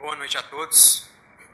Boa noite a todos.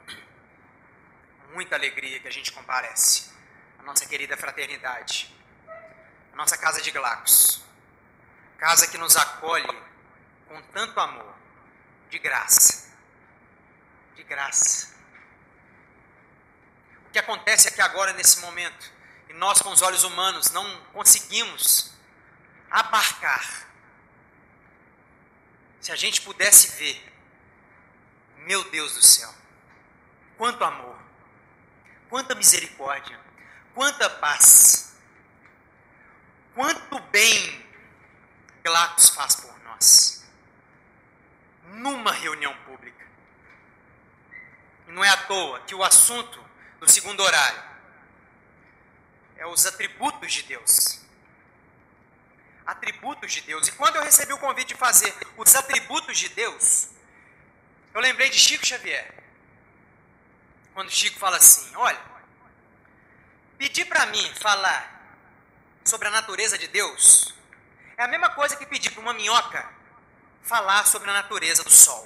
Muita alegria que a gente comparece à nossa querida fraternidade, a nossa casa de Glacos, casa que nos acolhe com tanto amor, de graça. De graça. O que acontece aqui agora, nesse momento, e nós com os olhos humanos não conseguimos abarcar. Se a gente pudesse ver, meu Deus do céu, quanto amor, quanta misericórdia, quanta paz, quanto bem Glacos faz por nós, numa reunião pública. E não é à toa que o assunto do segundo horário é os atributos de Deus. Atributos de Deus. E quando eu recebi o convite de fazer os atributos de Deus, eu lembrei de Chico Xavier. Quando Chico fala assim, olha, pedir para mim falar sobre a natureza de Deus é a mesma coisa que pedir para uma minhoca falar sobre a natureza do sol.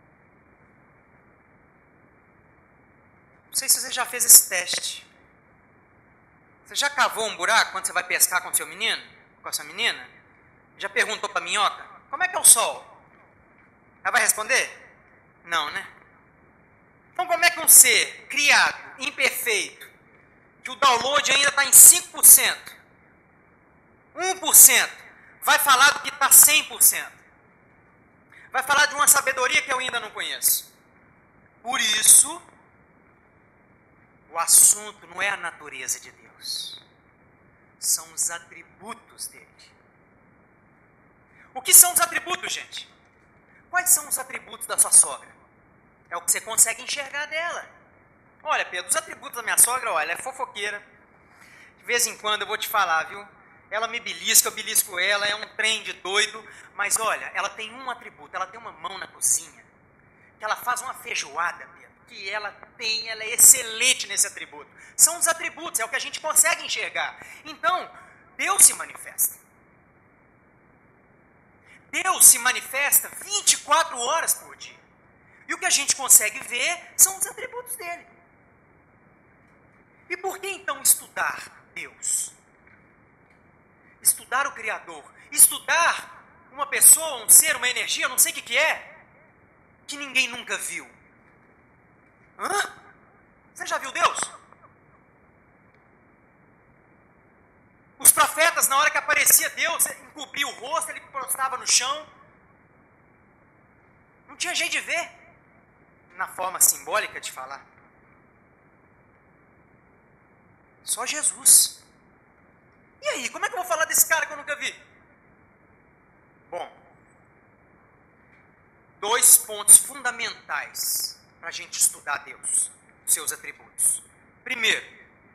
Não sei se você já fez esse teste. Você já cavou um buraco quando você vai pescar com seu menino? Com a sua menina? Já perguntou para a minhoca, como é que é o sol? Ela vai responder? Não, né? Então como é que um ser criado, imperfeito, que o download ainda está em 5%, 1%, vai falar do que está 100%? Vai falar de uma sabedoria que eu ainda não conheço. Por isso, o assunto não é a natureza de Deus, são os atributos dele. O que são os atributos, gente? Quais são os atributos da sua sogra? É o que você consegue enxergar dela. Olha, Pedro, os atributos da minha sogra, olha, ela é fofoqueira. De vez em quando eu vou te falar, viu? Ela me belisca, eu belisco ela, é um trem de doido. Mas olha, ela tem um atributo, ela tem uma mão na cozinha, que ela faz uma feijoada, Pedro, que ela é excelente nesse atributo. São os atributos, é o que a gente consegue enxergar. Então, Deus se manifesta. Deus se manifesta 24 horas por dia. E o que a gente consegue ver são os atributos dele. E por que então estudar Deus? Estudar o Criador. Estudar uma pessoa, um ser, uma energia, eu não sei o que é, que ninguém nunca viu. Hã? Você já viu Deus? Os profetas, na hora que aparecia Deus, encobria o rosto, ele prostrava no chão. Não tinha jeito de ver. Na forma simbólica de falar. Só Jesus. E aí, como é que eu vou falar desse cara que eu nunca vi? Bom, 2 pontos fundamentais para a gente estudar Deus, seus atributos. Primeiro,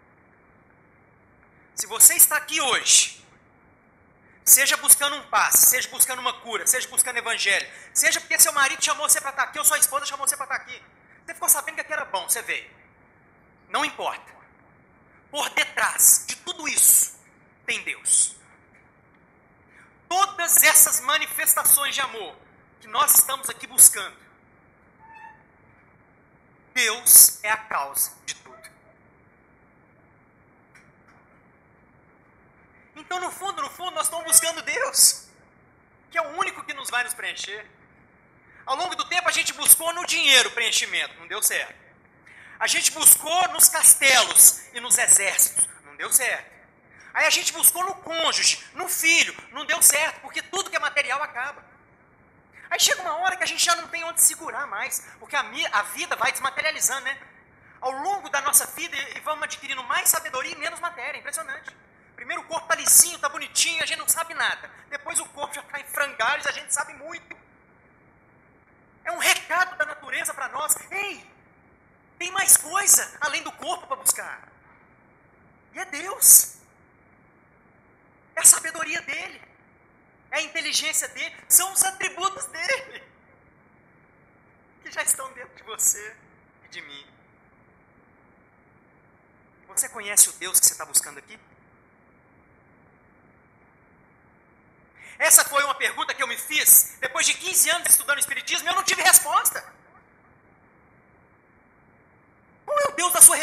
se você está aqui hoje, seja buscando um passe, seja buscando uma cura, seja buscando evangelho, seja porque seu marido chamou você para estar aqui, ou sua esposa chamou você para estar aqui. Você ficou sabendo que aqui era bom, você veio. Não importa. Por detrás de tudo isso, tem Deus. Todas essas manifestações de amor que nós estamos aqui buscando, Deus é a causa de tudo. Então, no fundo, nós estamos buscando Deus, que é o único que nos vai nos preencher. Ao longo do tempo, a gente buscou no dinheiro preenchimento, não deu certo. A gente buscou nos castelos e nos exércitos, não deu certo. Aí a gente buscou no cônjuge, no filho, não deu certo, porque tudo que é material acaba. Aí chega uma hora que a gente já não tem onde segurar mais, porque a vida vai desmaterializando, né? Ao longo da nossa vida, e vamos adquirindo mais sabedoria e menos matéria, impressionante. Primeiro o corpo está lisinho, está bonitinho, a gente não sabe nada. Depois o corpo já está em frangalhos, a gente sabe muito. É um recado da natureza para nós. Ei, tem mais coisa além do corpo para buscar. E é Deus. É a sabedoria dele. É a inteligência dele. São os atributos dele. Que já estão dentro de você e de mim. Você conhece o Deus que você está buscando aqui? Essa foi uma pergunta que eu me fiz depois de 15 anos estudando Espiritismo e eu não tive resposta.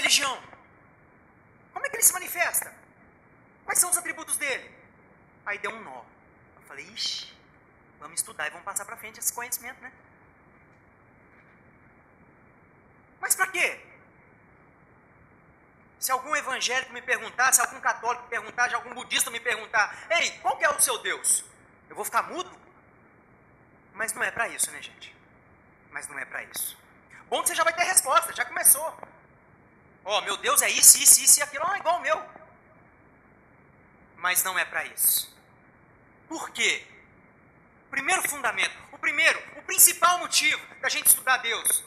religião? Como é que ele se manifesta? Quais são os atributos dele? Aí deu um nó. Eu falei, ixi, vamos estudar e vamos passar para frente esse conhecimento, né? Mas para quê? Se algum evangélico me perguntar, se algum católico me perguntar, se algum budista me perguntar, ei, qual que é o seu Deus? Eu vou ficar mudo? Mas não é para isso, né, gente? Mas não é para isso. Bom que você já vai ter resposta, já começou. Ó, meu Deus é isso, isso, isso e aquilo, igual o meu. Mas não é para isso. Por quê? Primeiro fundamento, o principal motivo da gente estudar Deus.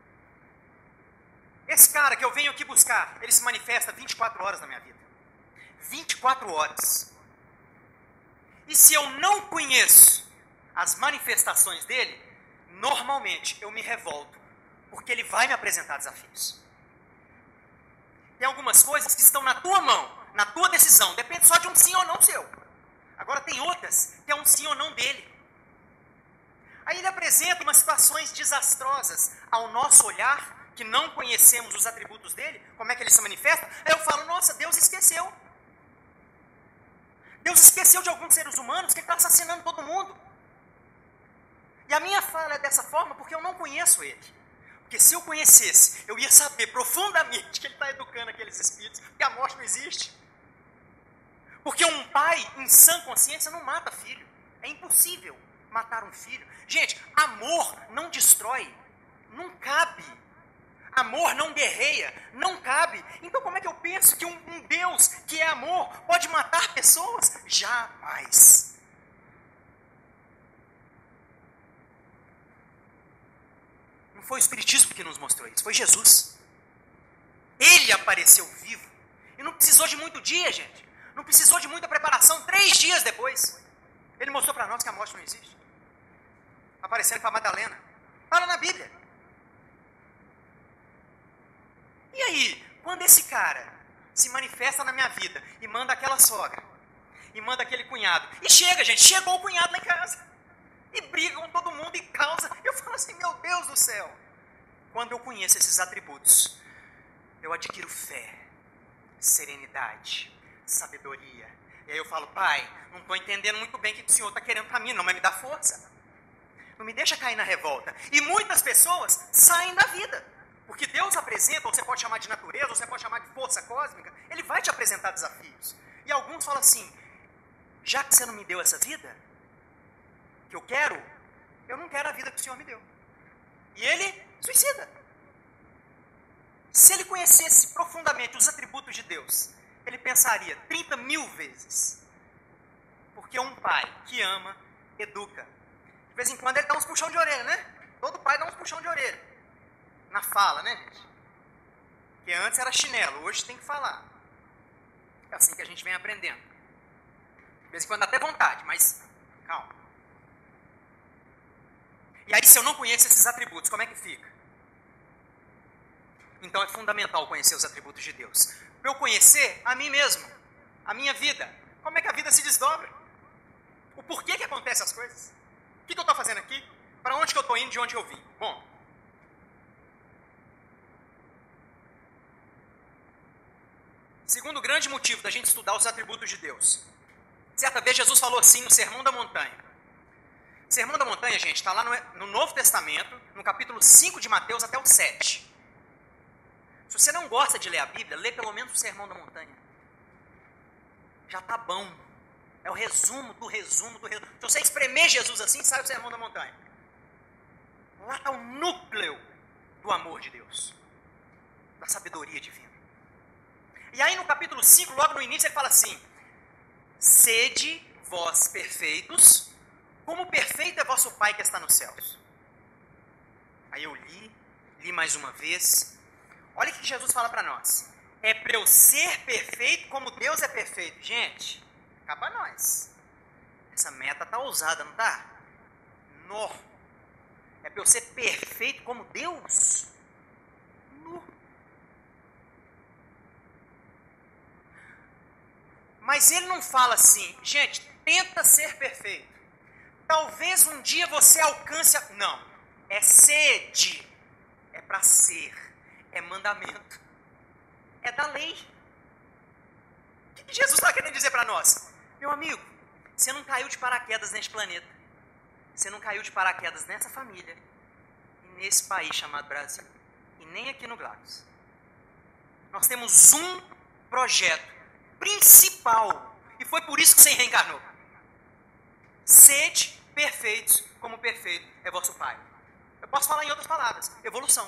Esse cara que eu venho aqui buscar, ele se manifesta 24 horas na minha vida. 24 horas. E se eu não conheço as manifestações dele, normalmente eu me revolto, porque ele vai me apresentar desafios. Tem algumas coisas que estão na tua mão, na tua decisão, depende só de um sim ou não seu. Agora tem outras que é um sim ou não dele. Aí ele apresenta umas situações desastrosas ao nosso olhar, que não conhecemos os atributos dele, como é que ele se manifesta. Aí eu falo, nossa, Deus esqueceu. Deus esqueceu de alguns seres humanos que ele está assassinando todo mundo. E a minha fala é dessa forma porque eu não conheço ele. Porque se eu conhecesse, eu ia saber profundamente que ele está educando aqueles espíritos, que a morte não existe. Porque um pai em sã consciência não mata filho. É impossível matar um filho. Gente, amor não destrói. Não cabe. Amor não guerreia. Não cabe. Então como é que eu penso que um Deus que é amor pode matar pessoas? Jamais. Não foi o Espiritismo que nos mostrou isso, foi Jesus. Ele apareceu vivo. E não precisou de muito dia, gente. Não precisou de muita preparação. 3 dias depois, ele mostrou para nós que a morte não existe. Aparecendo para Madalena. Fala na Bíblia. E aí, quando esse cara se manifesta na minha vida e manda aquela sogra, e manda aquele cunhado, e chega, gente, chegou o cunhado lá em casa, e briga com todo mundo e causa, eu falo assim, meu Deus do céu. Quando eu conheço esses atributos, eu adquiro fé, serenidade, sabedoria. E aí eu falo, pai, não estou entendendo muito bem o que o senhor está querendo para mim, não, mas me dá força. Não me deixa cair na revolta. E muitas pessoas saem da vida. Porque Deus apresenta, ou você pode chamar de natureza, ou você pode chamar de força cósmica, ele vai te apresentar desafios. E alguns falam assim, já que você não me deu essa vida que eu quero, eu não quero a vida que o Senhor me deu. E ele suicida. Se ele conhecesse profundamente os atributos de Deus, ele pensaria 30 mil vezes. Porque um pai que ama, educa. De vez em quando ele dá uns puxão de orelha, né? Todo pai dá uns puxão de orelha. Na fala, né, gente? Porque antes era chinelo, hoje tem que falar. É assim que a gente vem aprendendo. De vez em quando dá até vontade, mas calma. E aí, se eu não conheço esses atributos, como é que fica? Então é fundamental conhecer os atributos de Deus. Para eu conhecer a mim mesmo, a minha vida, como é que a vida se desdobra? O porquê que acontecem as coisas? O que eu estou fazendo aqui? Para onde que eu estou indo, de onde eu vim? Bom, segundo grande motivo da gente estudar os atributos de Deus. Certa vez Jesus falou assim no Sermão da Montanha. O Sermão da Montanha, gente, está lá no Novo Testamento, no capítulo 5 de Mateus até o 7. Se você não gosta de ler a Bíblia, lê pelo menos o Sermão da Montanha. Já está bom. É o resumo do resumo do resumo. Se você espremer Jesus assim, sai o Sermão da Montanha. Lá está o núcleo do amor de Deus. Da sabedoria divina. E aí no capítulo 5, logo no início, ele fala assim, sede vós perfeitos, como perfeito é vosso Pai que está nos céus. Aí eu li mais uma vez. Olha o que Jesus fala para nós. É para eu ser perfeito como Deus é perfeito. Gente, acaba nós. Essa meta tá ousada, não tá? No. É para eu ser perfeito como Deus? No. Mas ele não fala assim, gente, tenta ser perfeito. Talvez um dia você alcance a... Não, é sede, é para ser, é mandamento. é da lei. O que Jesus está querendo dizer para nós? Meu amigo, você não caiu de paraquedas neste planeta. Você não caiu de paraquedas nessa família e nesse país chamado Brasil. E nem aqui no Glagos. Nós temos um projeto principal. E foi por isso que você reencarnou. Sede perfeitos como perfeito é vosso Pai. Eu posso falar em outras palavras. Evolução.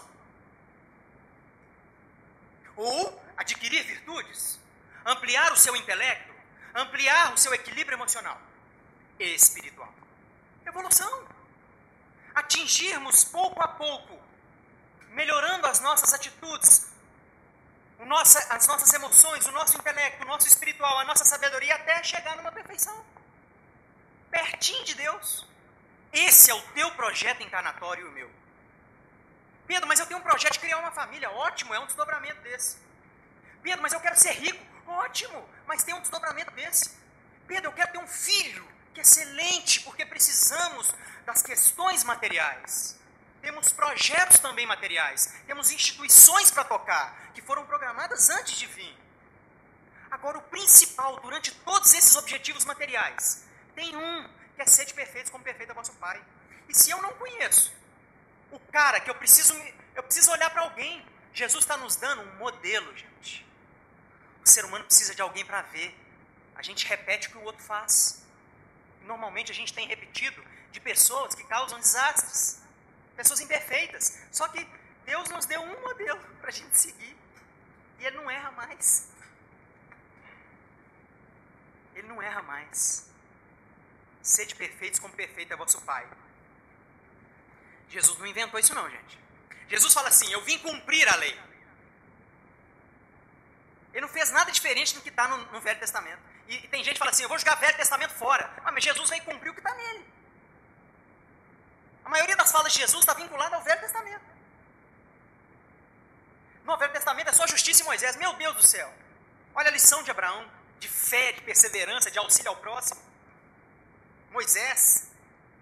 Ou adquirir virtudes. Ampliar o seu intelecto. Ampliar o seu equilíbrio emocional e espiritual. Evolução. Atingirmos pouco a pouco, melhorando as nossas atitudes, as nossas emoções, o nosso intelecto, o nosso espiritual, a nossa sabedoria, até chegar numa perfeição. Pertinho de Deus. Esse é o teu projeto encarnatório e o meu. Pedro, mas eu tenho um projeto de criar uma família. Ótimo, é um desdobramento desse. Pedro, mas eu quero ser rico. Ótimo, mas tem um desdobramento desse. Pedro, eu quero ter um filho. Que excelente, porque precisamos das questões materiais. Temos projetos também materiais. Temos instituições para tocar, que foram programadas antes de vir. Agora, o principal, durante todos esses objetivos materiais, tem um, que é ser de perfeitos como perfeito é vosso Pai. E se eu não conheço o cara que eu preciso olhar para alguém, Jesus está nos dando um modelo, gente. O ser humano precisa de alguém para ver. A gente repete o que o outro faz. Normalmente a gente tem repetido de pessoas que causam desastres, pessoas imperfeitas. Só que Deus nos deu um modelo para a gente seguir. E Ele não erra mais. Ele não erra mais. Sede perfeitos como perfeito é vosso Pai. Jesus não inventou isso não, gente. Jesus fala assim, eu vim cumprir a lei. Ele não fez nada diferente do que está no Velho Testamento. E tem gente que fala assim, eu vou jogar Velho Testamento fora. Mas Jesus veio cumprir o que está nele. A maioria das falas de Jesus está vinculada ao Velho Testamento. No Velho Testamento é só justiça e Moisés. Meu Deus do céu. Olha a lição de Abraão, de fé, de perseverança, de auxílio ao próximo. Moisés.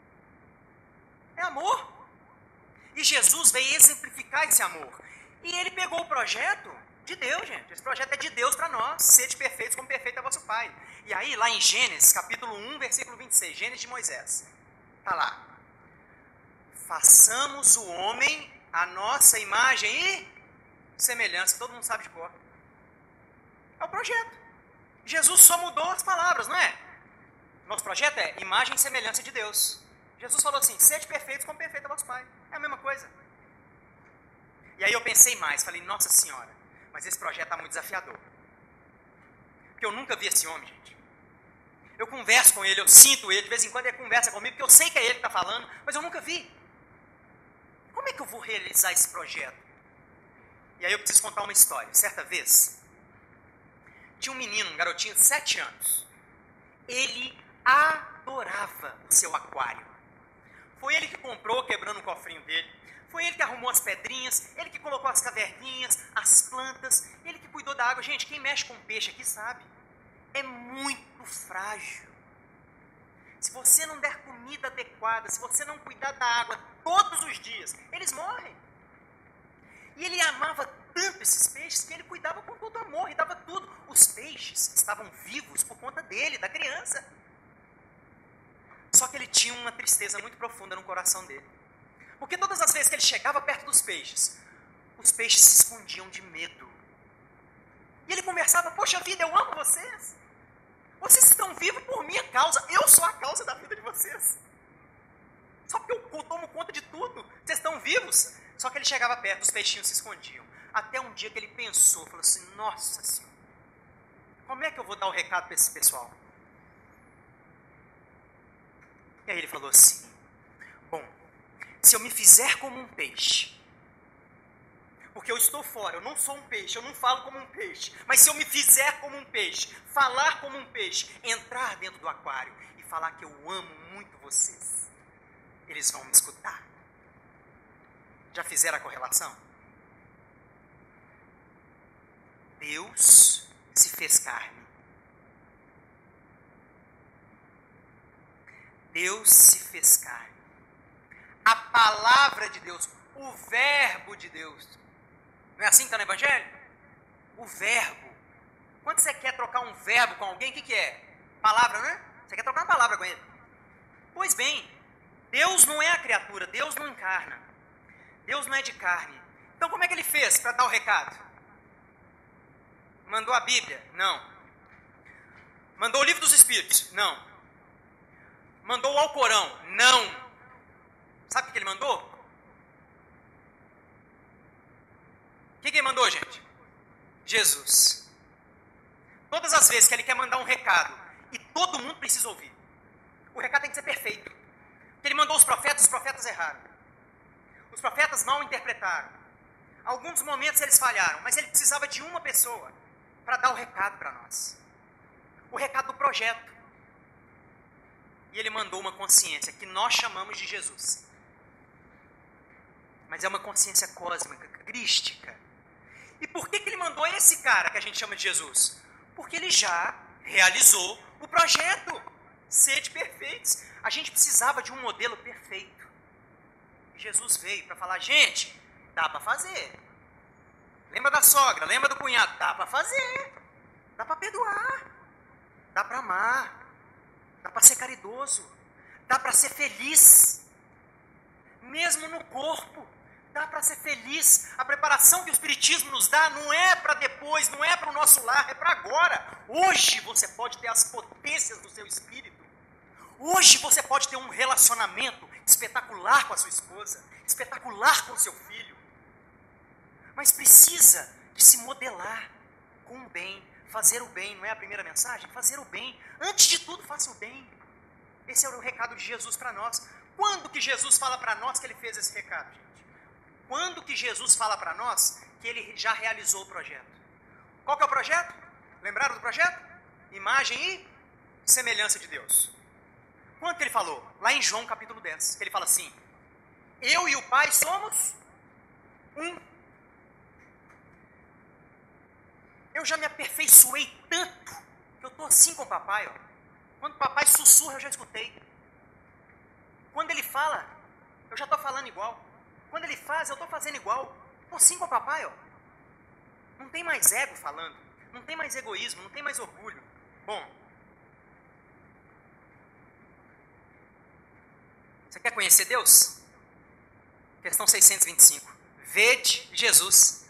É amor. E Jesus veio exemplificar esse amor. E ele pegou o projeto de Deus, gente. Esse projeto é de Deus para nós. Sede perfeitos como perfeito é vosso Pai. E aí, lá em Gênesis, capítulo 1, versículo 26. Gênesis de Moisés. Está lá. Façamos o homem a nossa imagem e semelhança. Todo mundo sabe de cor. É o projeto. Jesus só mudou as palavras, não é? Nosso projeto é imagem e semelhança de Deus. Jesus falou assim, sede perfeitos como perfeito é vosso Pai. É a mesma coisa. E aí eu pensei mais, falei, nossa senhora, mas esse projeto está muito desafiador. Porque eu nunca vi esse homem, gente. Eu converso com ele, eu sinto ele, de vez em quando ele conversa comigo, porque eu sei que é ele que está falando, mas eu nunca vi. Como é que eu vou realizar esse projeto? E aí eu preciso contar uma história. Certa vez, tinha um menino, um garotinho de 7 anos. Ele adorava o seu aquário. Foi ele que comprou, quebrando o cofrinho dele. Foi ele que arrumou as pedrinhas, ele que colocou as caverninhas, as plantas, ele que cuidou da água. Gente, quem mexe com peixe aqui sabe, é muito frágil. Se você não der comida adequada, se você não cuidar da água todos os dias, eles morrem. E ele amava tanto esses peixes que ele cuidava com todo amor e dava tudo. Os peixes estavam vivos por conta dele, da criança. Só que ele tinha uma tristeza muito profunda no coração dele. Porque todas as vezes que ele chegava perto dos peixes, os peixes se escondiam de medo. E ele conversava, poxa vida, eu amo vocês. Vocês estão vivos por minha causa. Eu sou a causa da vida de vocês. Só porque eu tomo conta de tudo. Vocês estão vivos? Só que ele chegava perto, os peixinhos se escondiam. Até um dia que ele pensou, falou assim, nossa senhora, como é que eu vou dar o recado para esse pessoal? E aí ele falou assim, bom, se eu me fizer como um peixe, porque eu estou fora, eu não sou um peixe, eu não falo como um peixe, mas se eu me fizer como um peixe, falar como um peixe, entrar dentro do aquário e falar que eu amo muito vocês, eles vão me escutar. Já fizeram a correlação? Deus se fez carne. Deus se fez carne. A palavra de Deus, o verbo de Deus. Não é assim que está no Evangelho? o verbo. Quando você quer trocar um verbo com alguém, o que é? Palavra, né? Você quer trocar uma palavra com ele. Pois bem, Deus não é a criatura, Deus não encarna. Deus não é de carne. Então como é que ele fez para dar o recado? Mandou a Bíblia? Não. Mandou o livro dos Espíritos? Não. Mandou o Alcorão? Não. Sabe o que ele mandou? O que ele mandou, gente? Jesus. Todas as vezes que ele quer mandar um recado e todo mundo precisa ouvir, o recado tem que ser perfeito. Porque ele mandou os profetas erraram. Os profetas mal interpretaram. Alguns momentos eles falharam, mas ele precisava de uma pessoa para dar o recado para nós. O recado do projeto. E ele mandou uma consciência que nós chamamos de Jesus. Mas é uma consciência cósmica, crística. E por que ele mandou esse cara que a gente chama de Jesus? Porque ele já realizou o projeto. Sede perfeitos. A gente precisava de um modelo perfeito. Jesus veio para falar, gente, dá para fazer. Lembra da sogra, lembra do cunhado? Dá para fazer. Dá para perdoar. Dá para amar. Dá para ser caridoso. Dá para ser feliz. Mesmo no corpo. Dá para ser feliz. A preparação que o Espiritismo nos dá não é para depois, não é para o nosso lar, é para agora. Hoje você pode ter as potências do seu espírito. Hoje você pode ter um relacionamento espetacular com a sua esposa, espetacular com o seu filho. Mas precisa de se modelar com o bem, fazer o bem, não é a primeira mensagem? Fazer o bem. Antes de tudo, faça o bem. Esse é o recado de Jesus para nós. Quando que Jesus fala para nós que ele fez esse recado, gente? Quando que Jesus fala para nós que ele já realizou o projeto? Qual que é o projeto? Lembraram do projeto? Imagem e semelhança de Deus. Quando que ele falou? Lá em João capítulo 10. Que ele fala assim, eu e o Pai somos um. Eu já me aperfeiçoei tanto, que eu estou assim com o papai. Ó. Quando o papai sussurra, eu já escutei. Quando ele fala, eu já estou falando igual. Quando ele faz, eu estou fazendo igual. Estou assim com o papai. Ó. Não tem mais ego falando. Não tem mais egoísmo, não tem mais orgulho. Bom, você quer conhecer Deus? Questão 625. Vede Jesus.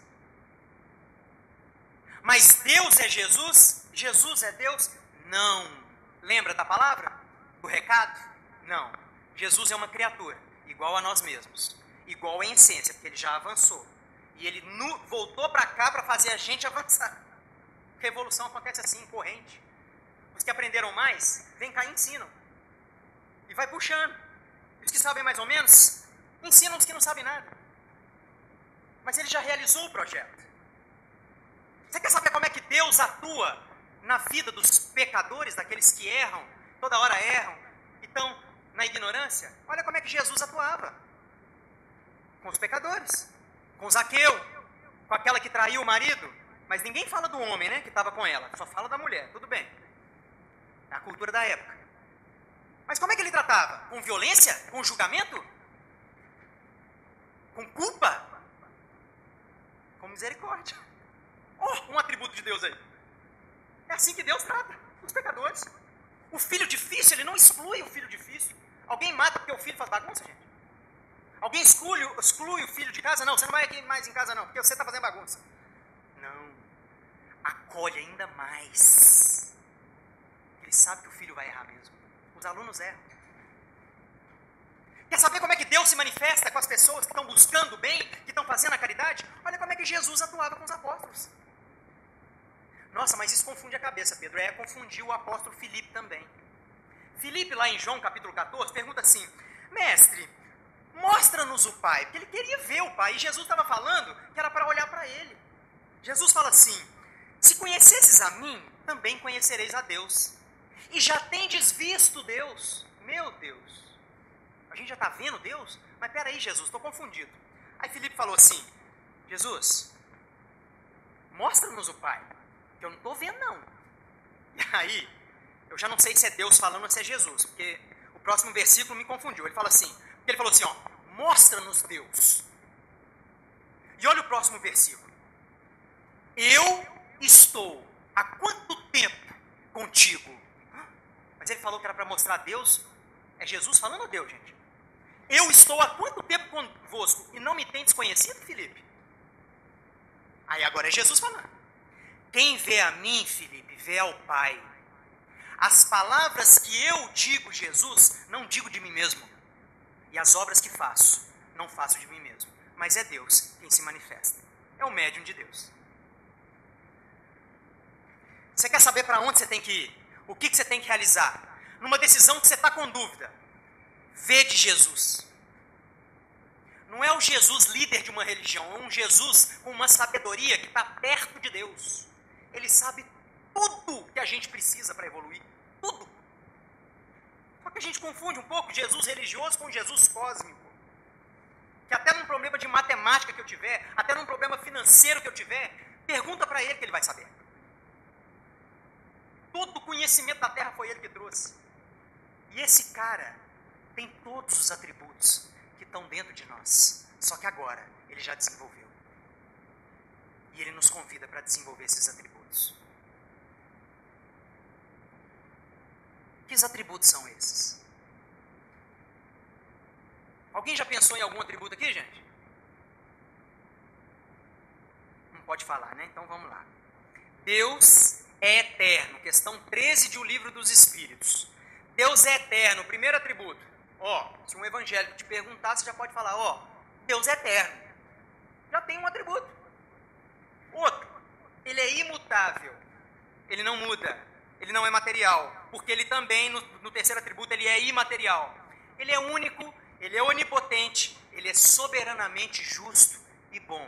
Mas Deus é Jesus? Jesus é Deus? Não. Lembra da palavra? Do recado? Não. Jesus é uma criatura, igual a nós mesmos. Igual em essência, porque ele já avançou. E ele voltou para cá para fazer a gente avançar. Revolução acontece assim, em corrente. Os que aprenderam mais, vem cá e ensinam. E vai puxando. Os que sabem mais ou menos, ensinam os que não sabem nada. Mas ele já realizou o projeto. Você quer saber como é que Deus atua na vida dos pecadores, daqueles que erram, toda hora erram, e estão na ignorância? Olha como é que Jesus atuava. Com os pecadores. Com Zaqueu. Com aquela que traiu o marido. Mas ninguém fala do homem, né, que estava com ela. Só fala da mulher. Tudo bem. É a cultura da época. Mas como é que ele tratava? Com violência? Com julgamento? Com culpa? Com misericórdia. Oh, um atributo de Deus aí. É assim que Deus trata os pecadores. O filho difícil, ele não exclui o filho difícil. Alguém mata porque o filho faz bagunça, gente? Alguém exclui o filho de casa? Não, você não vai aqui mais em casa não, porque você está fazendo bagunça. Não. Acolhe ainda mais. Ele sabe que o filho vai errar mesmo. Os alunos erram. Quer saber como é que Deus se manifesta com as pessoas que estão buscando o bem, que estão fazendo a caridade? Olha como é que Jesus atuava com os apóstolos. Nossa, mas isso confunde a cabeça, Pedro. Confundiu o apóstolo Filipe também. Filipe, lá em João capítulo 14, pergunta assim, mestre, mostra-nos o Pai, porque ele queria ver o Pai, e Jesus estava falando que era para olhar para ele. Jesus fala assim, se conhecesses a mim, também conhecereis a Deus. E já tendes visto Deus. Meu Deus. A gente já está vendo Deus? Mas peraí, Jesus, estou confundido. Aí Filipe falou assim, Jesus, mostra-nos o Pai, que eu não estou vendo não. E aí, eu já não sei se é Deus falando ou se é Jesus, porque o próximo versículo me confundiu. Ele falou assim, ó, mostra-nos Deus. E olha o próximo versículo. Eu estou há quanto tempo contigo? Mas ele falou que era para mostrar a Deus. É Jesus falando a Deus, gente. Eu estou há quanto tempo convosco e não me tendes conhecido, Filipe? Aí agora é Jesus falando. Quem vê a mim, Filipe, vê ao Pai. As palavras que eu digo, Jesus, não digo de mim mesmo. E as obras que faço, não faço de mim mesmo. Mas é Deus quem se manifesta. É o médium de Deus. Você quer saber para onde você tem que ir? O que você tem que realizar? Numa decisão que você está com dúvida, vê de Jesus. Não é o Jesus líder de uma religião, é um Jesus com uma sabedoria que está perto de Deus. Ele sabe tudo que a gente precisa para evoluir. Tudo. Só que a gente confunde um pouco Jesus religioso com Jesus cósmico. Que até num problema de matemática que eu tiver, até num problema financeiro que eu tiver, pergunta para ele que ele vai saber. Todo o conhecimento da terra foi ele que trouxe. E esse cara tem todos os atributos que estão dentro de nós. Só que agora ele já desenvolveu. E ele nos convida para desenvolver esses atributos. Que atributos são esses? Alguém já pensou em algum atributo aqui, gente? Não pode falar, né? Então vamos lá. Deus é eterno. Questão 13 de O Livro dos Espíritos. Deus é eterno. Primeiro atributo. Se um evangélico te perguntar, você já pode falar, Deus é eterno. Já tem um atributo. Outro. Ele é imutável. Ele não muda. Ele não é material. Porque ele também, no terceiro atributo, ele é imaterial. Ele é único. Ele é onipotente. Ele é soberanamente justo e bom.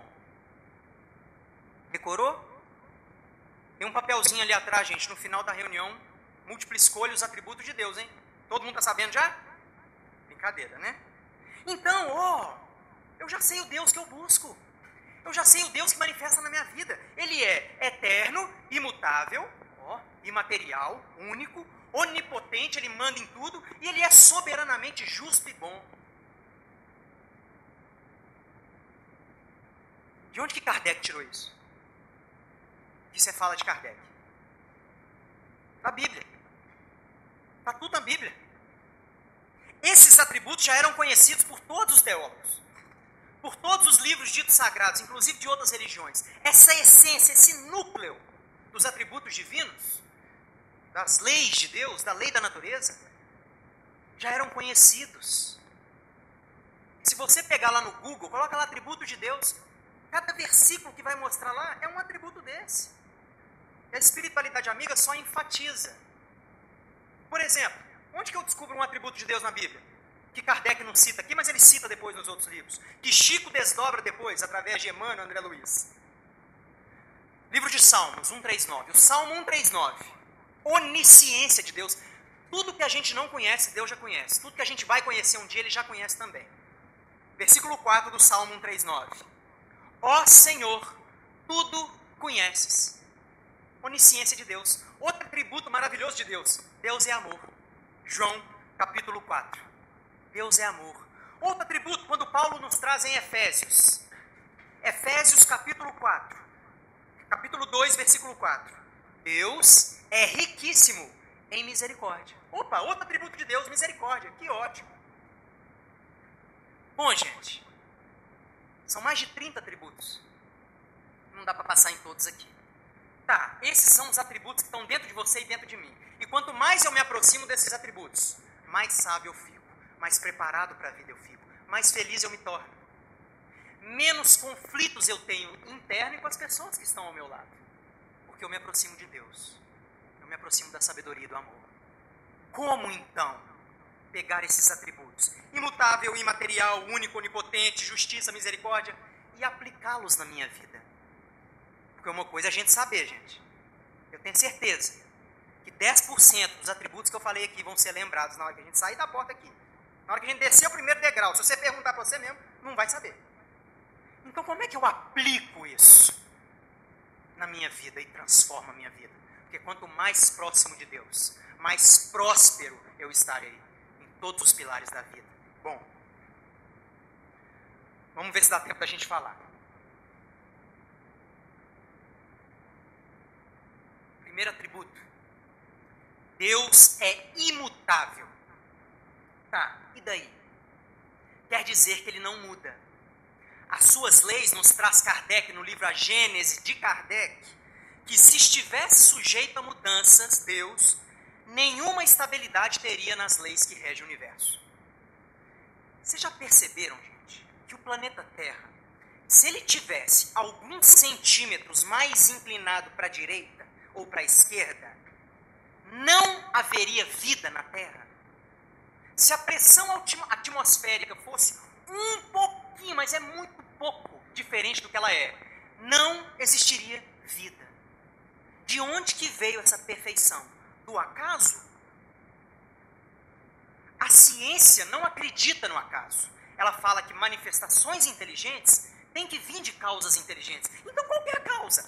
Decorou? Tem um papelzinho ali atrás, gente, no final da reunião. Múltipla escolha, os atributos de Deus, hein? Todo mundo está sabendo já? Brincadeira, né? Então, eu já sei o Deus que eu busco. Eu já sei o Deus que manifesta na minha vida. Ele é eterno, imutável, imaterial, único, onipotente, ele manda em tudo, e ele é soberanamente justo e bom. De onde que Kardec tirou isso? Que você fala de Kardec? Da Bíblia. Está tudo na Bíblia. Esses atributos já eram conhecidos por todos os teólogos, por todos os livros ditos sagrados, inclusive de outras religiões. Essa essência, esse núcleo dos atributos divinos, das leis de Deus, da lei da natureza, já eram conhecidos. Se você pegar lá no Google, coloca lá atributos de Deus, cada versículo que vai mostrar lá é um atributo desse. A espiritualidade amiga só enfatiza. Por exemplo, onde que eu descubro um atributo de Deus na Bíblia? Que Kardec não cita aqui, mas ele cita depois nos outros livros. Que Chico desdobra depois, através de Emmanuel, André Luiz. Livro de Salmos, 139. O Salmo 139. Onisciência de Deus. Tudo que a gente não conhece, Deus já conhece. Tudo que a gente vai conhecer um dia, Ele já conhece também. Versículo 4 do Salmo 139. Ó Senhor, tudo conheces. Onisciência de Deus. Outro atributo maravilhoso de Deus. Deus é amor. João, capítulo 4. Deus é amor. Outro atributo, quando Paulo nos traz em Efésios. Efésios, capítulo 4. Capítulo 2, versículo 4. Deus é riquíssimo em misericórdia. Opa, outro atributo de Deus, misericórdia. Que ótimo. Bom, gente, são mais de 30 atributos. Não dá para passar em todos aqui. Tá, esses são os atributos que estão dentro de você e dentro de mim. E quanto mais eu me aproximo desses atributos, mais sábio eu fico, mais preparado para a vida eu fico, mais feliz eu me torno. Menos conflitos eu tenho interno e com as pessoas que estão ao meu lado. Porque eu me aproximo de Deus. Eu me aproximo da sabedoria e do amor. Como então pegar esses atributos? Imutável, imaterial, único, onipotente, justiça, misericórdia, e aplicá-los na minha vida. Porque uma coisa é a gente saber, gente. Eu tenho certeza que 10% dos atributos que eu falei aqui vão ser lembrados na hora que a gente sair da porta aqui. Na hora que a gente descer o primeiro degrau. Se você perguntar para você mesmo, não vai saber. Então como é que eu aplico isso na minha vida e transformo a minha vida? Porque quanto mais próximo de Deus, mais próspero eu estarei em todos os pilares da vida. Bom, vamos ver se dá tempo da gente falar. Primeiro atributo. Deus é imutável. Tá, e daí? Quer dizer que ele não muda. As suas leis, nos traz Kardec no livro A Gênese de Kardec, que se estivesse sujeito a mudanças, Deus, nenhuma estabilidade teria nas leis que regem o universo. Vocês já perceberam, gente, que o planeta Terra, se ele tivesse alguns centímetros mais inclinado para a direita ou para a esquerda, não haveria vida na Terra? Se a pressão atmosférica fosse um pouquinho, mas é muito pouco diferente do que ela é, não existiria vida. De onde que veio essa perfeição? Do acaso? A ciência não acredita no acaso. Ela fala que manifestações inteligentes têm que vir de causas inteligentes. Então qual que é a causa?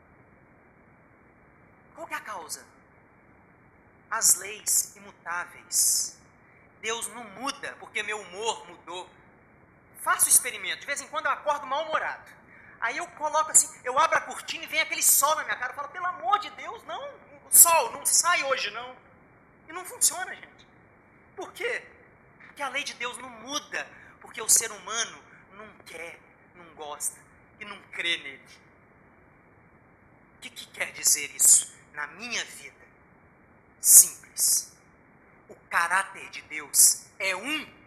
Qual que é a causa? As leis imutáveis. Deus não muda porque meu humor mudou. Faço o experimento. De vez em quando eu acordo mal-humorado. Aí eu coloco assim, eu abro a cortina e vem aquele sol na minha cara. Eu falo, pelo amor de Deus, não, o sol não sai hoje, não. E não funciona, gente. Por quê? Porque a lei de Deus não muda. Porque o ser humano não quer, não gosta e não crê nele. O que quer dizer isso na minha vida? Simples. O caráter de Deus é um.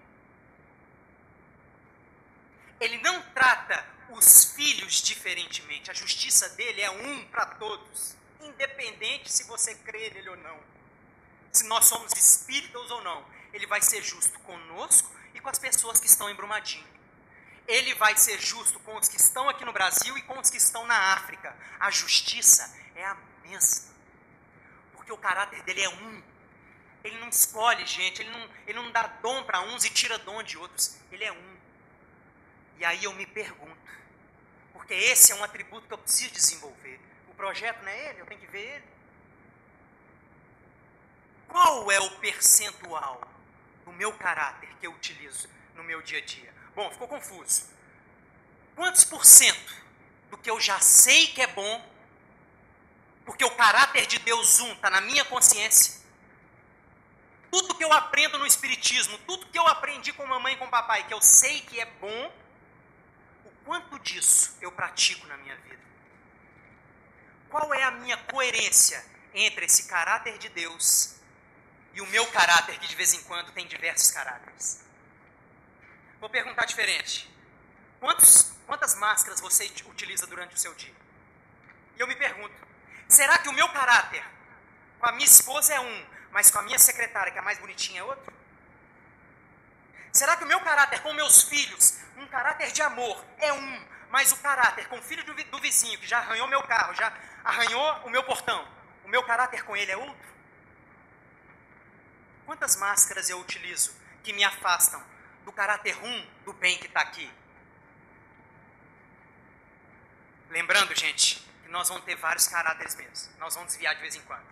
Ele não trata os filhos diferentemente. A justiça dele é um para todos. Independente se você crê nele ou não. Se nós somos espíritas ou não. Ele vai ser justo conosco e com as pessoas que estão em Brumadinho. Ele vai ser justo com os que estão aqui no Brasil e com os que estão na África. A justiça é a mesma. Porque o caráter dele é um. Ele não escolhe, gente. Ele não dá dom para uns e tira dom de outros. Ele é um. E aí eu me pergunto, porque esse é um atributo que eu preciso desenvolver. O projeto não é ele, eu tenho que ver ele. Qual é o percentual do meu caráter que eu utilizo no meu dia a dia? Bom, ficou confuso. Quantos por cento do que eu já sei que é bom, porque o caráter de Deus está na minha consciência, tudo que eu aprendo no Espiritismo, tudo que eu aprendi com mamãe e com papai, que eu sei que é bom, quanto disso eu pratico na minha vida? Qual é a minha coerência entre esse caráter de Deus e o meu caráter, que de vez em quando tem diversos caráteres? Vou perguntar diferente. Quantas máscaras você utiliza durante o seu dia? E eu me pergunto, será que o meu caráter com a minha esposa é um, mas com a minha secretária, que é a mais bonitinha, é outro? Será que o meu caráter com meus filhos, um caráter de amor, é um, mas o caráter com o filho do vizinho, que já arranhou meu carro, já arranhou o meu portão, o meu caráter com ele é outro? Quantas máscaras eu utilizo que me afastam do caráter do bem que está aqui? Lembrando, gente, que nós vamos ter vários caráteres mesmo. Nós vamos desviar de vez em quando.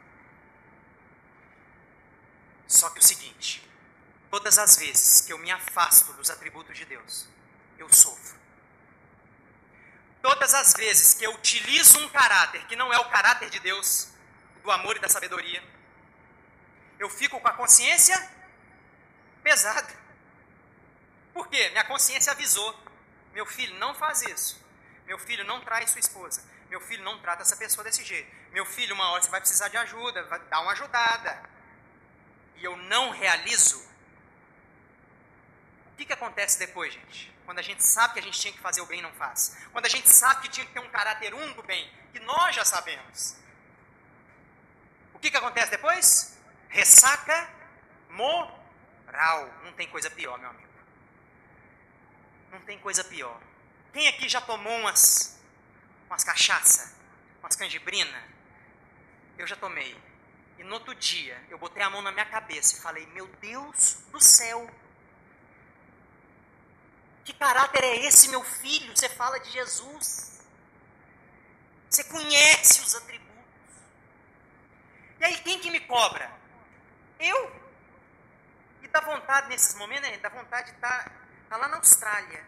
Só que o seguinte, todas as vezes que eu me afasto dos atributos de Deus, eu sofro. Todas as vezes que eu utilizo um caráter que não é o caráter de Deus, do amor e da sabedoria, eu fico com a consciência pesada. Por quê? Minha consciência avisou. Meu filho, não faz isso. Meu filho, não trai sua esposa. Meu filho, não trata essa pessoa desse jeito. Meu filho, uma hora você vai precisar de ajuda, vai dar uma ajudada. E eu não realizo. O que acontece depois, gente? Quando a gente sabe que a gente tinha que fazer o bem e não faz. Quando a gente sabe que tinha que ter um caráter do bem, que nós já sabemos. O que acontece depois? Ressaca moral. Não tem coisa pior, meu amigo. Não tem coisa pior. Quem aqui já tomou umas cachaça? Umas canjibrina? Eu já tomei. E no outro dia, eu botei a mão na minha cabeça e falei, meu Deus do céu, que caráter é esse, meu filho? Você fala de Jesus. Você conhece os atributos. E aí, quem que me cobra? Eu. E dá vontade nesses momentos, né? Dá vontade de estar lá na Austrália,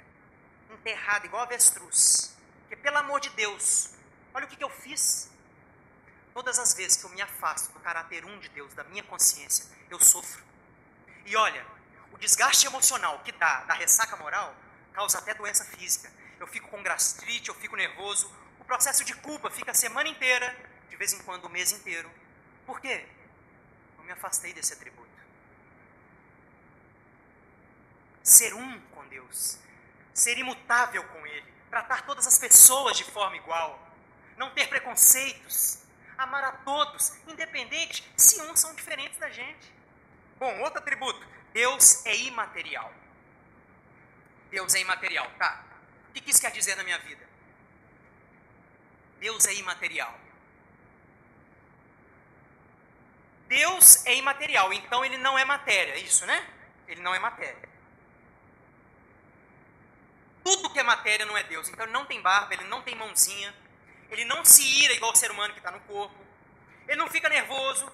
enterrado igual avestruz. Porque, pelo amor de Deus, olha o que eu fiz. Todas as vezes que eu me afasto do caráter um de Deus, da minha consciência, eu sofro. E olha, o desgaste emocional que dá da ressaca moral causa até doença física. Eu fico com gastrite, eu fico nervoso. O processo de culpa fica a semana inteira, de vez em quando o mês inteiro. Por quê? Eu me afastei desse atributo. Ser um com Deus, ser imutável com Ele, tratar todas as pessoas de forma igual, não ter preconceitos, amar a todos, independente se uns são diferentes da gente. Bom, outro atributo, Deus é imaterial. Deus é imaterial, tá? O que isso quer dizer na minha vida? Deus é imaterial. Deus é imaterial, então Ele não é matéria, isso, né? Ele não é matéria. Tudo que é matéria não é Deus, então Ele não tem barba, Ele não tem mãozinha, Ele não se ira igual o ser humano que está no corpo, Ele não fica nervoso,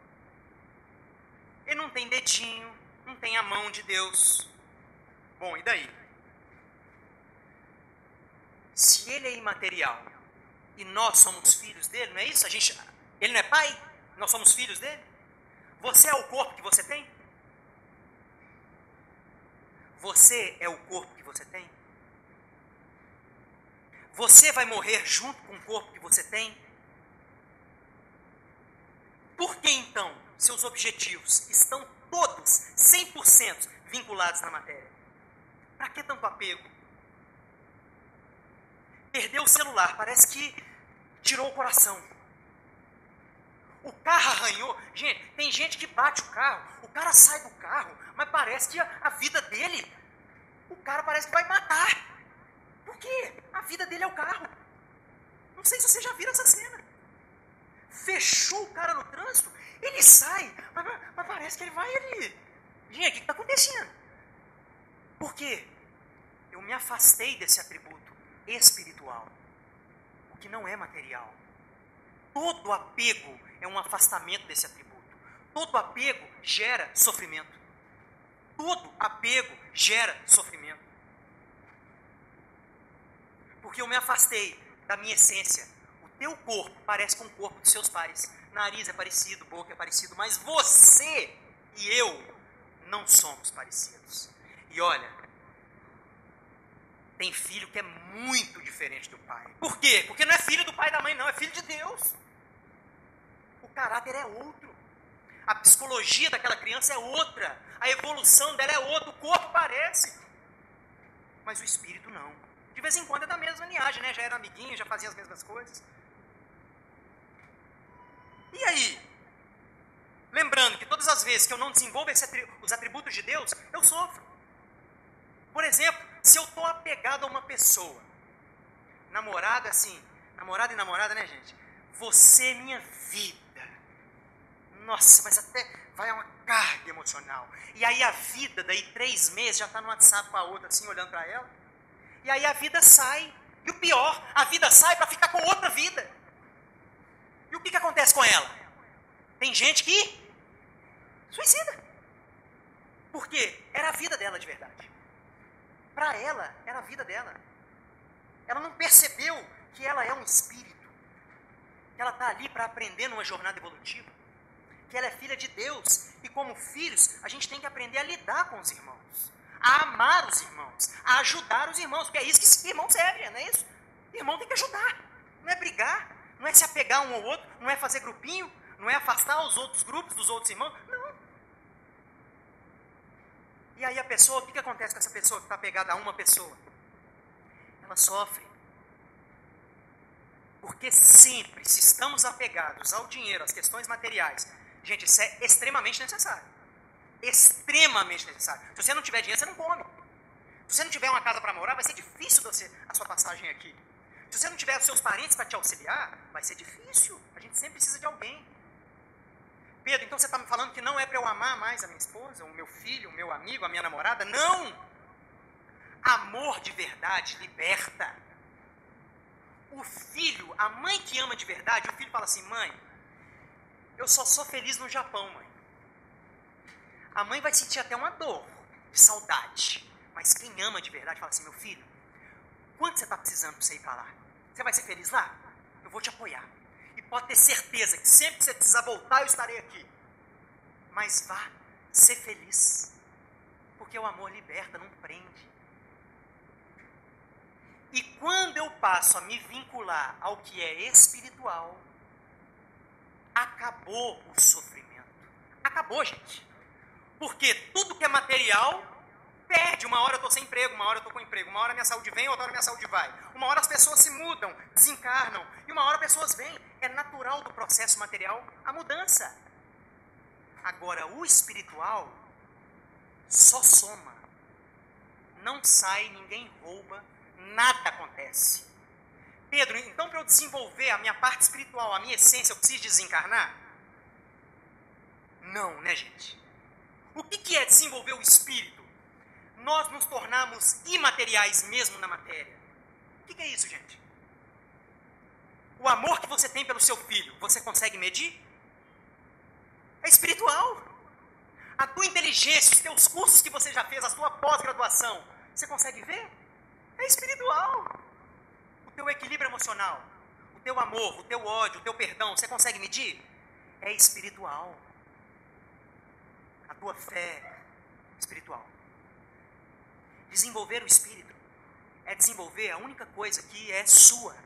Ele não tem dedinho, não tem a mão de Deus. Bom, e daí? Se Ele é imaterial e nós somos filhos dele, não é isso? Ele não é pai? Nós somos filhos dele? Você é o corpo que você tem? Você é o corpo que você tem? Você vai morrer junto com o corpo que você tem? Por que então seus objetivos estão todos 100% vinculados na matéria? Para que tanto apego? Perdeu o celular, parece que tirou o coração. O carro arranhou. Gente, tem gente que bate o carro, o cara sai do carro, mas parece que a vida dele, o cara parece que vai matar. Por quê? A vida dele é o carro. Não sei se você já viu essa cena. Fechou o cara no trânsito, ele sai, mas parece que ele vai ali. Gente, o que está acontecendo? Por quê? Eu me afastei desse atributo espiritual, o que não é material. Todo apego é um afastamento desse atributo. Todo apego gera sofrimento. Todo apego gera sofrimento. Porque eu me afastei da minha essência. O teu corpo parece com o corpo dos seus pais. Nariz é parecido, boca é parecido, mas você e eu não somos parecidos. E olha, tem filho que é muito diferente do pai. Por quê? Porque não é filho do pai e da mãe, não, é filho de Deus. O caráter é outro. A psicologia daquela criança é outra. A evolução dela é outra. O corpo parece, mas o espírito não. De vez em quando é da mesma linhagem, né? Já era amiguinho, já fazia as mesmas coisas. E aí? Lembrando que todas as vezes que eu não desenvolvo os atributos de Deus, eu sofro. Por exemplo, se eu estou apegado a uma pessoa, namorado assim, namorado e namorada, né, gente? Você é minha vida. Nossa, mas até vai uma carga emocional. E aí a vida, daí 3 meses, já está no WhatsApp com a outra, assim, olhando para ela. E aí a vida sai. E o pior, a vida sai para ficar com outra vida. E o que acontece com ela? Tem gente que suicida. Por quê? Era a vida dela de verdade. Para ela, era a vida dela. Ela não percebeu que ela é um espírito. Que ela está ali para aprender numa jornada evolutiva. Que ela é filha de Deus. E como filhos, a gente tem que aprender a lidar com os irmãos. A amar os irmãos. A ajudar os irmãos. Porque é isso que esse irmão serve, não é isso? O irmão tem que ajudar. Não é brigar. Não é se apegar um ao outro. Não é fazer grupinho. Não é afastar os outros grupos dos outros irmãos. Não. E aí a pessoa, o que acontece com essa pessoa que está apegada a uma pessoa? Ela sofre. Porque sempre, se estamos apegados ao dinheiro, às questões materiais, gente, isso é extremamente necessário. Extremamente necessário. Se você não tiver dinheiro, você não come. Se você não tiver uma casa para morar, vai ser difícil a sua passagem aqui. Se você não tiver os seus parentes para te auxiliar, vai ser difícil. A gente sempre precisa de alguém. Pedro, então você está me falando que não é para eu amar mais a minha esposa, o meu filho, o meu amigo, a minha namorada? Não! Amor de verdade liberta. O filho, a mãe que ama de verdade, o filho fala assim, mãe, eu só sou feliz no Japão, mãe. A mãe vai sentir até uma dor de saudade. Mas quem ama de verdade fala assim, meu filho, quanto você está precisando para você ir para lá? Você vai ser feliz lá? Eu vou te apoiar. E pode ter certeza que sempre que você precisar voltar, eu estarei aqui. Mas vá ser feliz, porque o amor liberta, não prende. E quando eu passo a me vincular ao que é espiritual, acabou o sofrimento. Acabou, gente. Porque tudo que é material perde. Uma hora eu estou sem emprego, uma hora eu estou com emprego, uma hora minha saúde vem, outra hora minha saúde vai. Uma hora as pessoas se mudam, desencarnam, e uma hora pessoas vêm. É natural do processo material a mudança. Agora, o espiritual só soma. Não sai, ninguém rouba, nada acontece. Pedro, então para eu desenvolver a minha parte espiritual, a minha essência, eu preciso desencarnar? Não, né, gente? O que é desenvolver o espírito? Nós nos tornamos imateriais mesmo na matéria. O que é isso, gente? O amor que você tem pelo seu filho, você consegue medir? É espiritual. A tua inteligência, os teus cursos que você já fez, a tua pós-graduação, você consegue ver? É espiritual. O teu equilíbrio emocional, o teu amor, o teu ódio, o teu perdão, você consegue medir? É espiritual. A tua fé espiritual. Desenvolver o espírito é desenvolver a única coisa que é sua.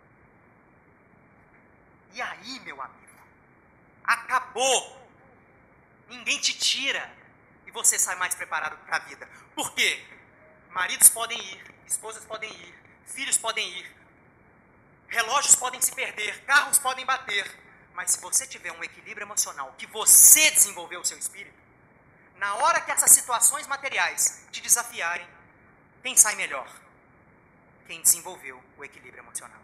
E aí, meu amigo, acabou. Ninguém te tira e você sai mais preparado para a vida. Por quê? Maridos podem ir, esposas podem ir, filhos podem ir, relógios podem se perder, carros podem bater, mas se você tiver um equilíbrio emocional, que você desenvolveu o seu espírito, na hora que essas situações materiais te desafiarem, quem sai melhor? Quem desenvolveu o equilíbrio emocional.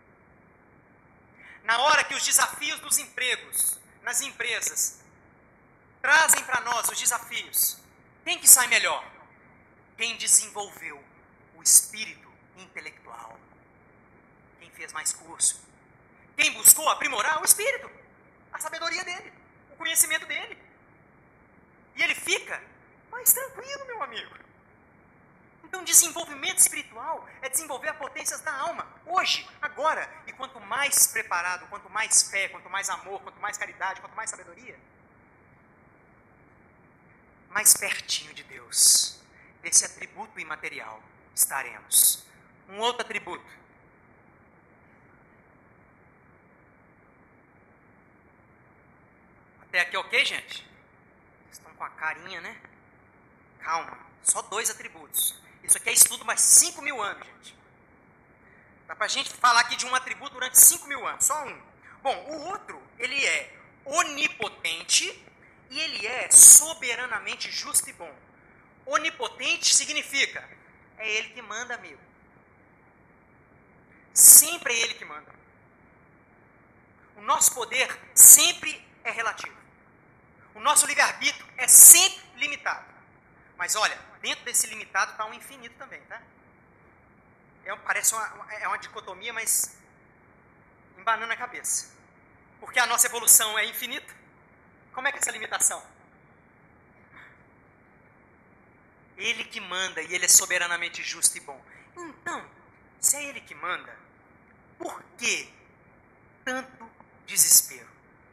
Na hora que os desafios dos empregos, nas empresas, trazem para nós os desafios, quem que sai melhor? Quem desenvolveu o espírito intelectual. Quem fez mais curso. Quem buscou aprimorar o espírito, a sabedoria dele, o conhecimento dele. E ele fica mais tranquilo, meu amigo. Então, desenvolvimento espiritual é desenvolver as potências da alma, hoje, agora. E quanto mais preparado, quanto mais fé, quanto mais amor, quanto mais caridade, quanto mais sabedoria, mais pertinho de Deus, desse atributo imaterial, estaremos. Um outro atributo. Até aqui ok, gente? Estão com a carinha, né? Calma, só 2 atributos. Isso aqui é estudo mais 5.000 anos, gente. Dá pra gente falar aqui de um atributo durante 5.000 anos, só um. Bom, o outro, ele é onipotente e ele é soberanamente justo e bom. Onipotente significa, é ele que manda, amigo. Sempre é ele que manda. O nosso poder sempre é relativo. O nosso livre-arbítrio é sempre limitado. Mas olha, dentro desse limitado está um infinito também, tá? Parece uma dicotomia, mas embanando a cabeça. Porque a nossa evolução é infinita. Como é que é essa limitação? Ele que manda e ele é soberanamente justo e bom. Então, se é ele que manda, por que tanto desespero?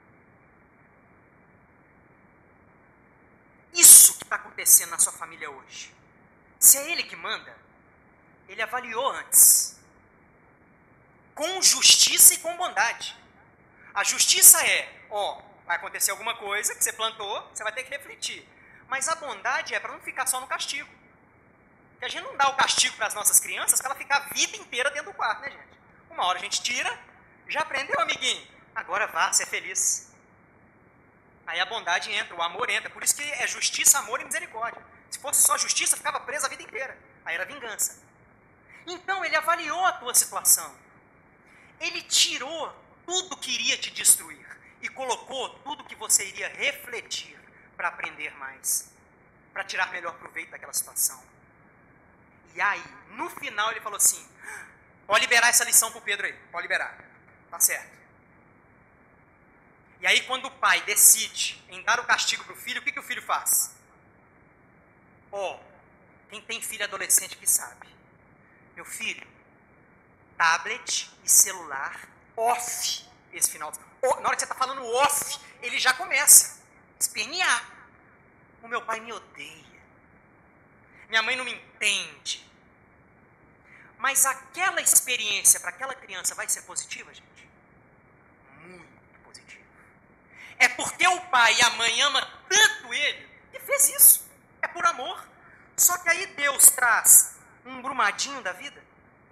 Isso que está acontecendo na sua família hoje. Se é ele que manda, ele avaliou antes. Com justiça e com bondade. A justiça é, vai acontecer alguma coisa que você plantou, você vai ter que refletir. Mas a bondade é para não ficar só no castigo. Porque a gente não dá o castigo para as nossas crianças para ela ficar a vida inteira dentro do quarto, né, gente? Uma hora a gente tira, já aprendeu, amiguinho? Agora vá, ser feliz. Aí a bondade entra, o amor entra. Por isso que é justiça, amor e misericórdia. Se fosse só justiça, ficava presa a vida inteira. Aí era vingança. Então ele avaliou a tua situação. Ele tirou tudo que iria te destruir e colocou tudo que você iria refletir para aprender mais, para tirar melhor proveito daquela situação. E aí, no final ele falou assim, pode liberar essa lição para o Pedro aí, pode liberar, tá certo. E aí quando o pai decide em dar o castigo para o filho, o que o filho faz? Quem tem filho adolescente que sabe. Meu filho, tablet e celular off. esse final. Na hora que você está falando off, ele já começa a espernear. O meu pai me odeia. Minha mãe não me entende. Mas aquela experiência para aquela criança vai ser positiva, gente? Muito positiva. É porque o pai e a mãe amam tanto ele que fez isso. É por amor. Só que aí Deus traz um brumadinho da vida.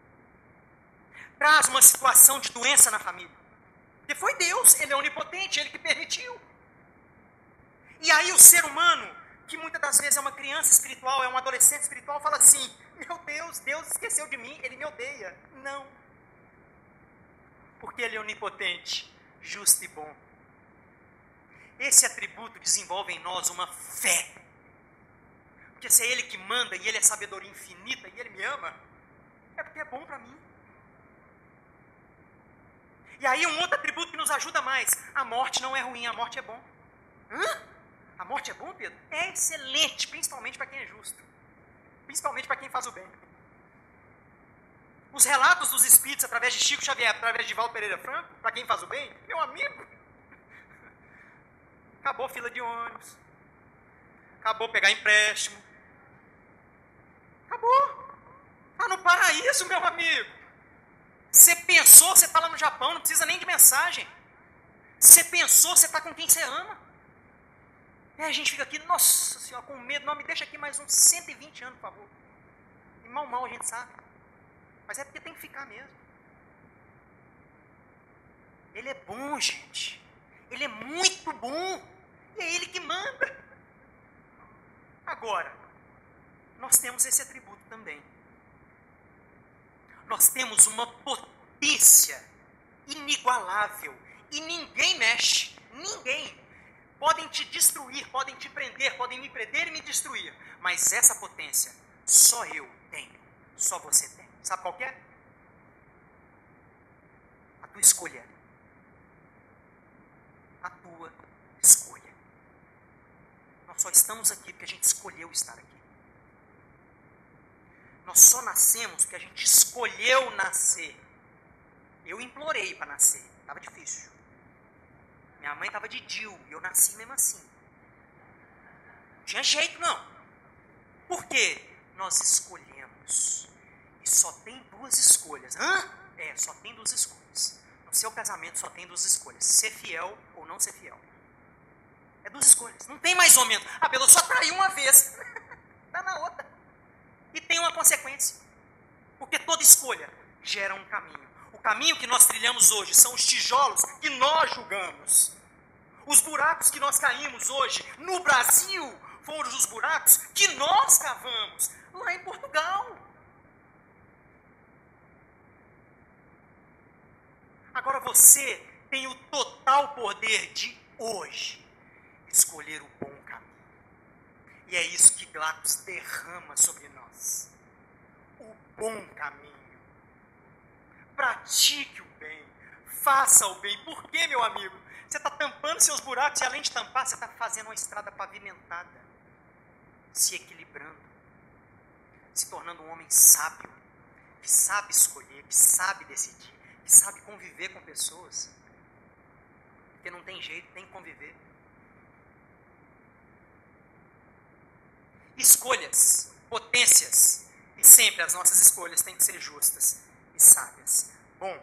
Traz uma situação de doença na família. Porque foi Deus, ele é onipotente, ele que permitiu. E aí o ser humano, que muitas das vezes é uma criança espiritual, é um adolescente espiritual, fala assim, meu Deus, Deus esqueceu de mim, ele me odeia. Não. Porque ele é onipotente, justo e bom. Esse atributo desenvolve em nós uma fé. Porque se é ele que manda, e ele é sabedoria infinita, e ele me ama, é porque é bom para mim. E aí um outro atributo que nos ajuda mais, a morte não é ruim, a morte é bom. Hã? A morte é bom, Pedro? É excelente, principalmente para quem é justo. Principalmente para quem faz o bem. Os relatos dos espíritos através de Chico Xavier, através de Valdo Pereira Franco, para quem faz o bem, meu amigo, acabou a fila de ônibus, acabou pegar empréstimo, acabou. Está no paraíso, meu amigo. Você pensou, você está lá no Japão, não precisa nem de mensagem. Você pensou, você está com quem você ama. E a gente fica aqui, nossa senhora, com medo, não, me deixa aqui mais uns 120 anos, por favor. E mal a gente sabe. Mas é porque tem que ficar mesmo. Ele é bom, gente. Ele é muito bom. E é ele que manda. Agora, nós temos esse atributo também. Nós temos uma potência inigualável. E ninguém mexe. Ninguém. Podem te destruir, podem te prender, podem me prender e me destruir. Mas essa potência, só eu tenho. Só você tem. Sabe qual que é? A tua escolha. A tua escolha. Nós só estamos aqui porque a gente escolheu estar aqui. Nós só nascemos porque a gente escolheu nascer. Eu implorei para nascer. Estava difícil. Minha mãe estava de DIU e eu nasci mesmo assim. Não tinha jeito não. Por quê? Nós escolhemos. E só tem duas escolhas. Hã? Só tem duas escolhas. No seu casamento só tem duas escolhas. Ser fiel ou não ser fiel. É duas escolhas. Não tem mais ou menos. A pessoa só traiu uma vez. Está na outra. E tem uma consequência. Porque toda escolha gera um caminho. O caminho que nós trilhamos hoje são os tijolos que nós julgamos. Os buracos que nós caímos hoje no Brasil foram os buracos que nós cavamos lá em Portugal. Agora você tem o total poder de hoje escolher o bom caminho. E é isso que Glaucus derrama sobre nós. O bom caminho. Pratique o bem, faça o bem. Por quê, meu amigo? Você está tampando seus buracos e além de tampar, você está fazendo uma estrada pavimentada, se equilibrando, se tornando um homem sábio, que sabe escolher, que sabe decidir, que sabe conviver com pessoas. Porque não tem jeito, tem que conviver. Escolhas, potências, e sempre as nossas escolhas têm que ser justas e sábias. Bom,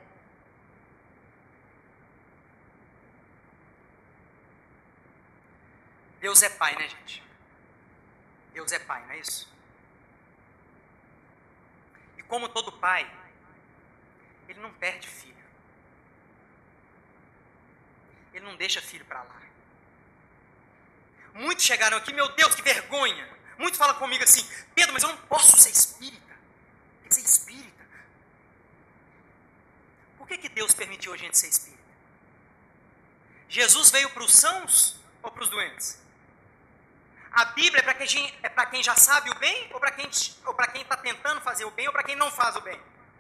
Deus é pai, né, gente? Deus é pai, não é isso? E como todo pai, ele não perde filho. Ele não deixa filho para lá. Muitos chegaram aqui, meu Deus, que vergonha. Muitos falam comigo assim, Pedro, mas eu não posso ser espírita. Tem que ser espírita. Por que Deus permitiu a gente ser espírita? Jesus veio para os sãos ou para os doentes? A Bíblia é para quem já sabe o bem ou para quem está tentando fazer o bem ou para quem não faz o bem?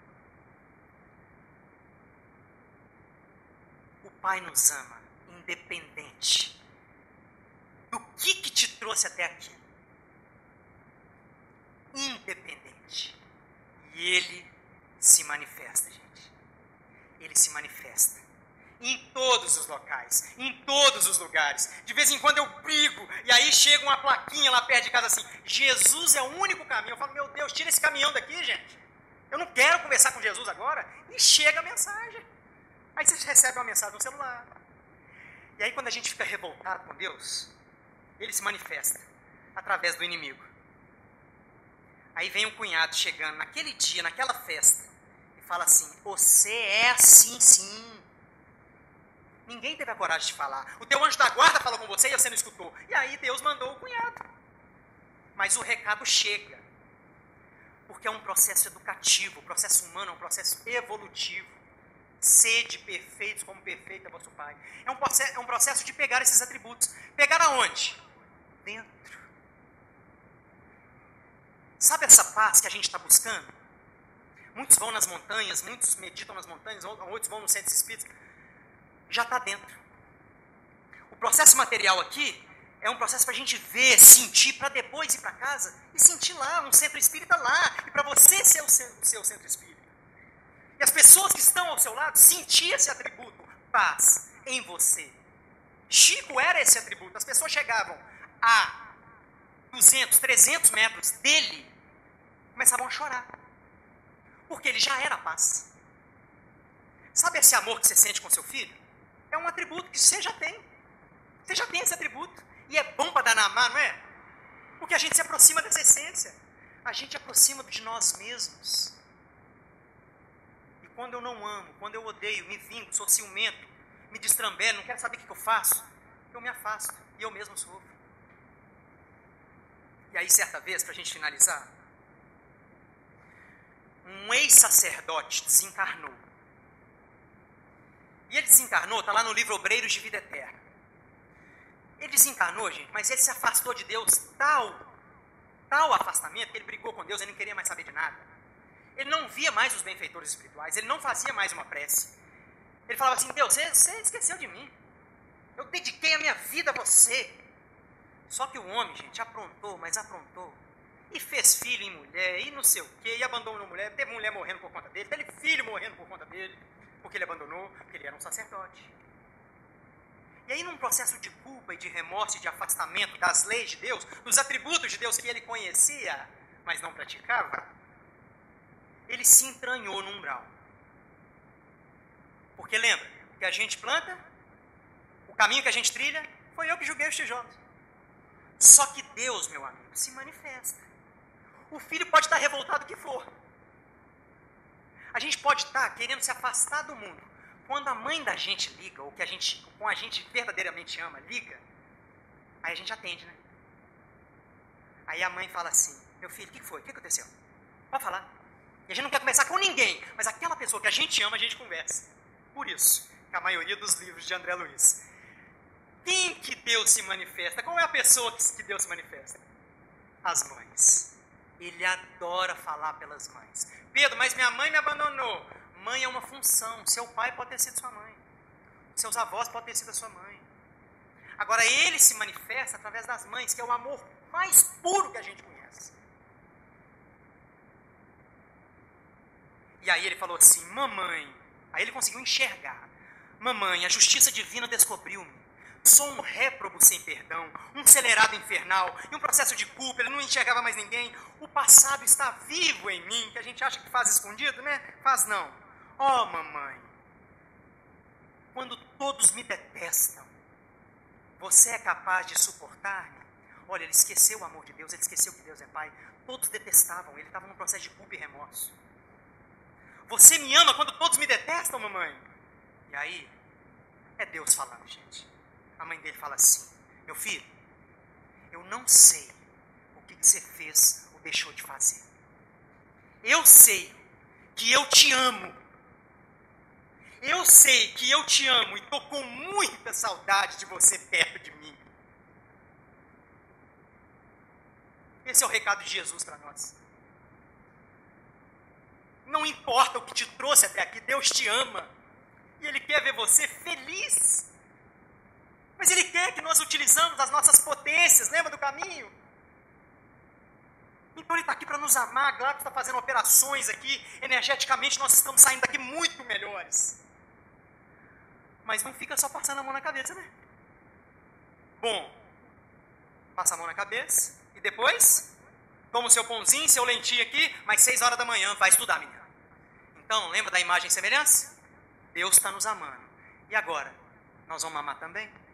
O Pai nos ama, independente do que te trouxe até aqui. Independente. E Ele se manifesta, gente. Ele se manifesta. Em todos os locais, em todos os lugares. De vez em quando eu brigo, e aí chega uma plaquinha lá perto de casa assim, Jesus é o único caminho. Eu falo, meu Deus, tira esse caminhão daqui, gente. Eu não quero conversar com Jesus agora. E chega a mensagem. Aí você recebe uma mensagem no celular. E aí quando a gente fica revoltado com Deus, ele se manifesta através do inimigo. Aí vem um cunhado chegando naquele dia, naquela festa, e fala assim, você é assim sim. Ninguém teve a coragem de falar. O teu anjo da guarda falou com você e você não escutou. E aí Deus mandou o cunhado. Mas o recado chega. Porque é um processo educativo, o processo humano é um processo evolutivo. Sede perfeitos como perfeito é vosso Pai. É um processo de pegar esses atributos. Pegar aonde? Dentro. Sabe essa paz que a gente está buscando? Muitos vão nas montanhas, muitos meditam nas montanhas, outros vão no centro espírita. Já está dentro. O processo material aqui é um processo para a gente ver, sentir, para depois ir para casa e sentir lá, um centro espírita lá, e para você ser o seu centro espírita. E as pessoas que estão ao seu lado sentir esse atributo, paz, em você. Chico era esse atributo. As pessoas chegavam a 200, 300 metros dele, começavam a chorar. Porque ele já era paz. Sabe esse amor que você sente com seu filho? É um atributo que você já tem. Você já tem esse atributo. E é bom para dar na mão, não é? Porque a gente se aproxima dessa essência. A gente aproxima de nós mesmos. E quando eu não amo, quando eu odeio, me vingo, sou ciumento, me destrambelo, não quero saber o que eu faço, eu me afasto. E eu mesmo sofro. E aí, certa vez, para a gente finalizar, um ex-sacerdote desencarnou. E ele desencarnou, está lá no livro Obreiros de Vida Eterna. Ele desencarnou, gente, mas ele se afastou de Deus tal afastamento, que ele brigou com Deus, ele não queria mais saber de nada. Ele não via mais os benfeitores espirituais, ele não fazia mais uma prece. Ele falava assim, Deus, você esqueceu de mim. Eu dediquei a minha vida a você. Só que o homem, gente, aprontou, mas aprontou. E fez filho em mulher, e não sei o quê, e abandonou mulher, teve mulher morrendo por conta dele, teve filho morrendo por conta dele, porque ele abandonou, porque ele era um sacerdote. E aí, num processo de culpa e de remorso e de afastamento das leis de Deus, dos atributos de Deus que ele conhecia, mas não praticava, ele se entranhou no umbral. Porque lembra, o que a gente planta, o caminho que a gente trilha, foi eu que joguei os tijolos. Só que Deus, meu amigo, se manifesta. O filho pode estar revoltado o que for. A gente pode estar querendo se afastar do mundo. Quando a mãe da gente liga, ou que a gente, com a gente verdadeiramente ama, liga, aí a gente atende, né? Aí a mãe fala assim, meu filho, o que foi? O que aconteceu? Pode falar. E a gente não quer conversar com ninguém, mas aquela pessoa que a gente ama, a gente conversa. Por isso, que a maioria dos livros de André Luiz. Quem que Deus se manifesta? Qual é a pessoa que Deus se manifesta? As mães. Ele adora falar pelas mães. Pedro, mas minha mãe me abandonou. Mãe é uma função. Seu pai pode ter sido sua mãe. Seus avós podem ter sido a sua mãe. Agora, ele se manifesta através das mães, que é o amor mais puro que a gente conhece. E aí ele falou assim, mamãe. Aí ele conseguiu enxergar. Mamãe, a justiça divina descobriu-me. Sou um réprobo sem perdão, um acelerado infernal, e um processo de culpa, ele não enxergava mais ninguém. O passado está vivo em mim, que a gente acha que faz escondido, né? Faz não. Oh, mamãe, quando todos me detestam, você é capaz de suportar-me? Olha, ele esqueceu o amor de Deus, ele esqueceu que Deus é Pai. Todos detestavam, ele estava num processo de culpa e remorso. Você me ama quando todos me detestam, mamãe? E aí, é Deus falando, gente. A mãe dele fala assim, meu filho, eu não sei o que você fez ou deixou de fazer. Eu sei que eu te amo. Eu sei que eu te amo e estou com muita saudade de você perto de mim. Esse é o recado de Jesus para nós. Não importa o que te trouxe até aqui, Deus te ama. E Ele quer ver você feliz. Mas Ele quer que nós utilizamos as nossas potências, lembra do caminho? Então Ele está aqui para nos amar, Glauco está fazendo operações aqui, energeticamente nós estamos saindo daqui muito melhores. Mas não fica só passando a mão na cabeça, né? Bom, passa a mão na cabeça e depois toma o seu pãozinho, seu lentilho aqui, mas 6 horas da manhã vai estudar, menino. Então, lembra da imagem e semelhança? Deus está nos amando. E agora? Nós vamos amar também?